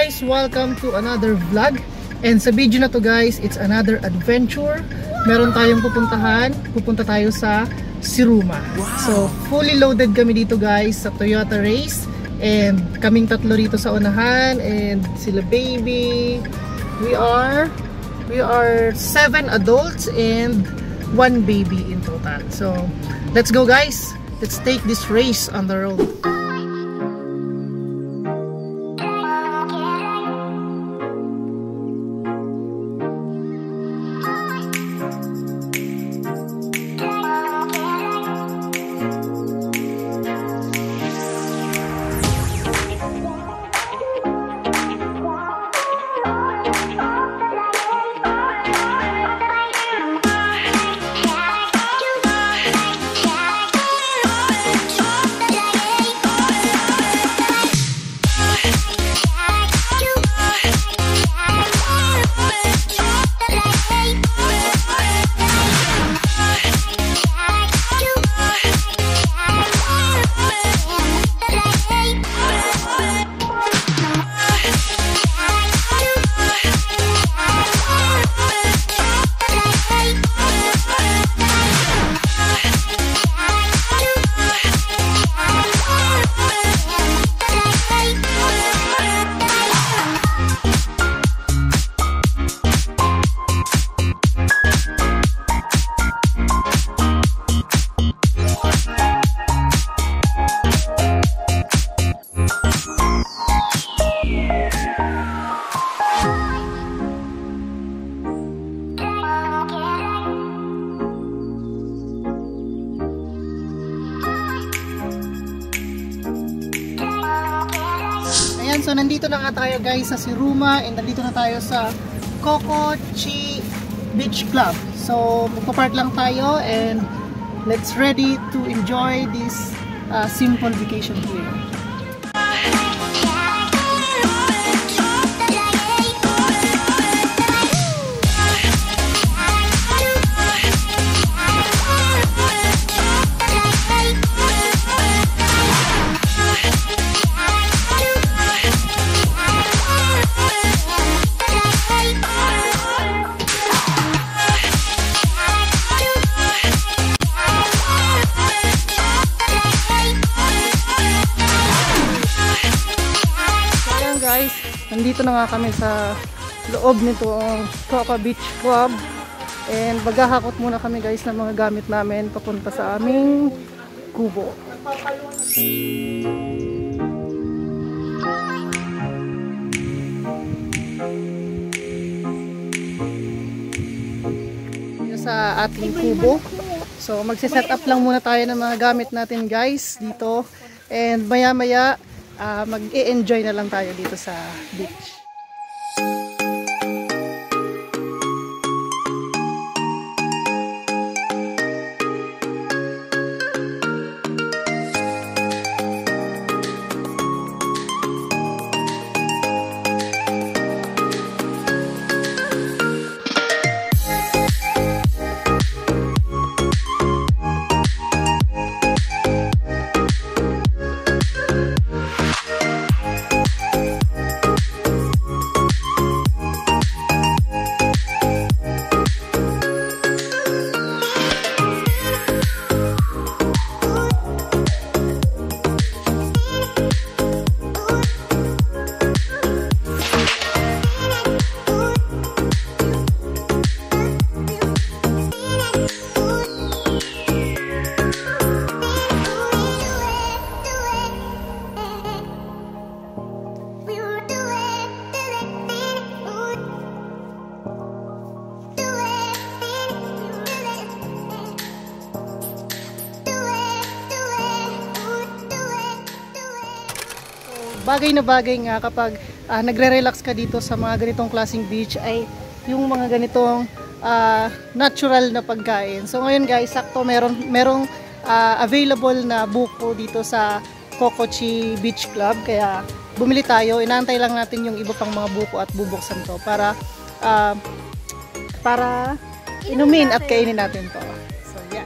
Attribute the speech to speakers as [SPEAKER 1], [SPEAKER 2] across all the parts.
[SPEAKER 1] guys! Welcome to another vlog. And sa video na to guys, it's another adventure. Meron tayong pupuntahan. Pupunta tayo sa Siruma. Wow. So fully loaded kami dito guys sa Toyota Raize. And kaming tatlo rito sa unahan. And sila baby. We are 7 adults and 1 baby in total. So let's go guys. Let's take this race on the road. So nandito na nga tayo guys sa Siruma and nandito na tayo sa Coco Chi Beach Club. So magpa-park lang tayo and let's ready to enjoy this simple vacation here. Guys, nandito na nga kami sa loob nitong Coco Beach Club and maghahakot muna kami guys ng mga gamit namin papunta sa aming kubo. Sa ating kubo. So magse-set up lang muna tayo ng mga gamit natin guys dito and maya-maya mag-e-enjoy na lang tayo dito sa beach. Bagay na bagay nga kapag nagre-relax ka dito sa mga ganitong klaseng beach ay yung mga ganitong natural na pagkain. So ngayon guys, sakto merong available na buko dito sa Coco Chi Beach Club. Kaya bumili tayo, inaantay lang natin yung iba pang mga buko at bubuksan to para inumin at kainin natin to. So yeah.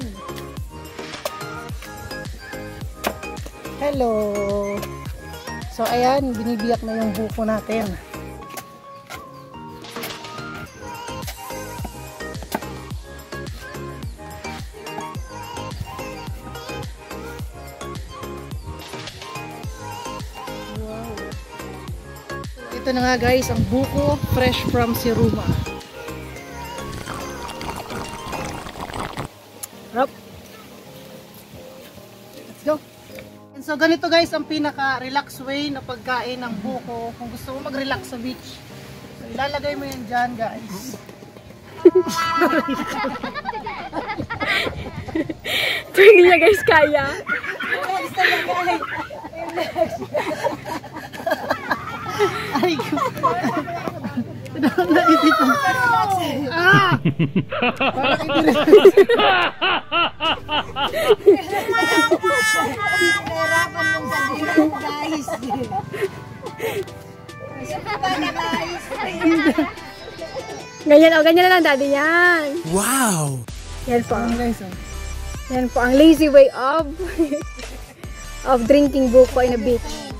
[SPEAKER 1] Hello! So ayan, binibiyak na yung buko natin. Ito na nga guys, ang buko fresh from Siruma. Let's go. And so ganito guys ang pinaka-relax way na pagkain ng buko. Kung gusto mo mag-relax sa beach, so ilalagay mo yan dyan guys.
[SPEAKER 2] Ito hindi niya guys kaya.
[SPEAKER 1] Ay ko. Naipit mo. Ah! Parang i-relax.
[SPEAKER 3] Nahirapan mong sabihin, guys.
[SPEAKER 2] Ganyan, oh, ganyan na lang daddy yan.
[SPEAKER 4] Wow!
[SPEAKER 2] Yan po.
[SPEAKER 1] Guys, oh.
[SPEAKER 2] Yan po ang lazy way of of drinking buko in a beach.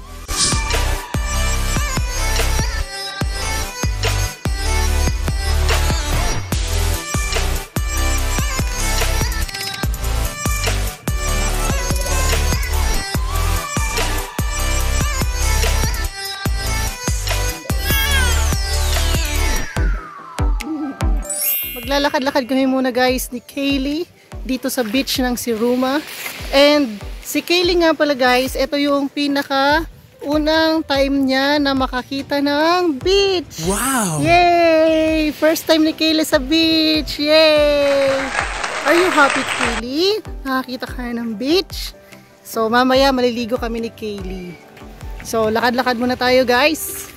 [SPEAKER 1] Maglalakad-lakad kami muna guys ni Kaylee dito sa beach ng Siruma. And si Kaylee nga pala guys, ito yung pinaka unang time niya na makakita ng beach.
[SPEAKER 4] Wow!
[SPEAKER 1] Yay! First time ni Kaylee sa beach. Yay! Are you happy, Kaylee? Nakakita ka na ng beach? So mamaya maliligo kami ni Kaylee. So lakad-lakad muna tayo guys.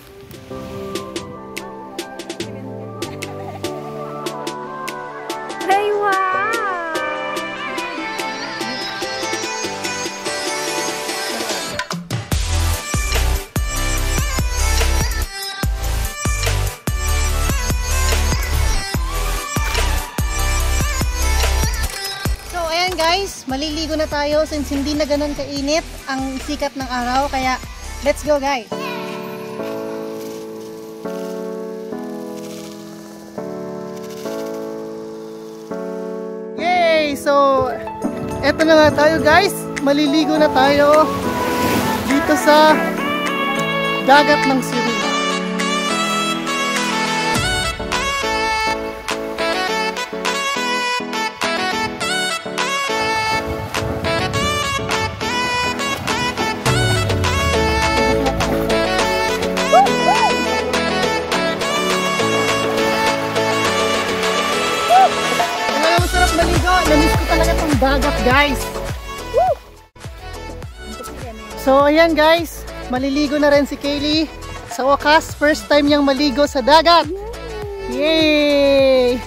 [SPEAKER 2] Hey, wow!
[SPEAKER 1] So ayan guys, maliligo na tayo since hindi na ganun kainit ang sikat ng araw. Kaya let's go guys! So, eto na nga tayo guys. Maliligo na tayo dito sa dagat ng Siruma. Masarap maligo. Namiss ko talaga itong dagat guys. Woo! So ayan guys, maliligo na rin si Kaylee. Sa wakas, first time niyang maligo sa dagat. Yay!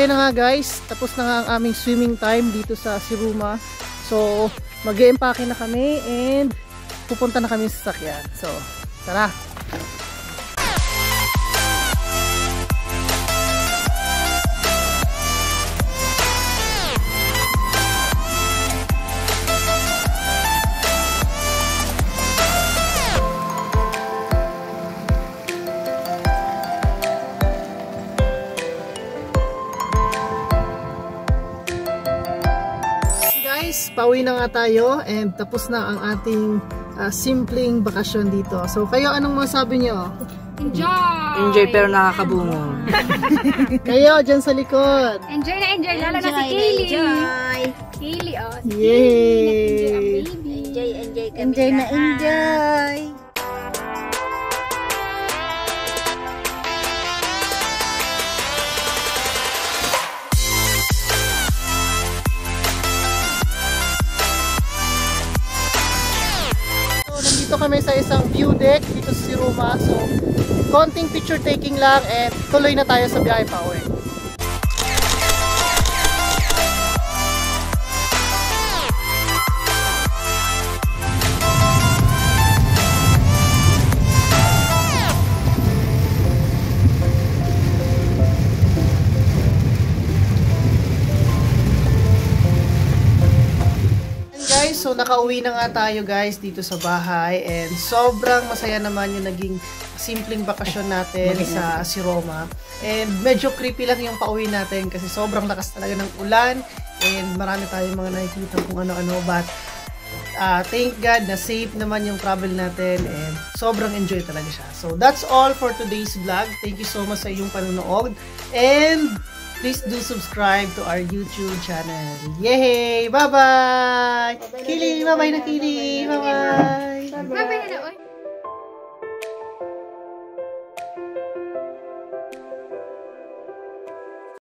[SPEAKER 1] ayun na nga guys, tapos na nga ang aming swimming time dito sa Siruma. So, mag-e-empake na kami and pupunta na kami sa sasakyan. So, tara! Pauwi na nga tayo and tapos na ang ating simpleng bakasyon dito. So kayo, anong masabi nyo?
[SPEAKER 2] Enjoy!
[SPEAKER 3] Enjoy pero nakakabungo.
[SPEAKER 1] Kayo, dyan sa likod.
[SPEAKER 2] Enjoy na enjoy. Lalo na si Kaylee.
[SPEAKER 3] Enjoy!
[SPEAKER 2] Kaylee, oh.
[SPEAKER 1] Yay!
[SPEAKER 3] Enjoy kami.
[SPEAKER 1] Enjoy na enjoy! Dito kami sa isang view deck dito sa Siruma. So, konting picture taking lang and tuloy na tayo sa biyahe pa uwi. So nakauwi na nga tayo guys dito sa bahay and sobrang masaya naman yung naging simpleng bakasyon natin sa Siruma. And medyo creepy lang yung pauwi natin kasi sobrang lakas talaga ng ulan and marami tayong mga nakikita kung ano-ano, but thank God na safe naman yung travel natin and sobrang enjoy talaga siya. So that's all for today's vlog. Thank you so much sa iyong panonood and please do subscribe to our YouTube channel. Yay! Bye-bye! Kili! Bye-bye na Kili! Bye-bye!
[SPEAKER 2] Bye-bye na, oy.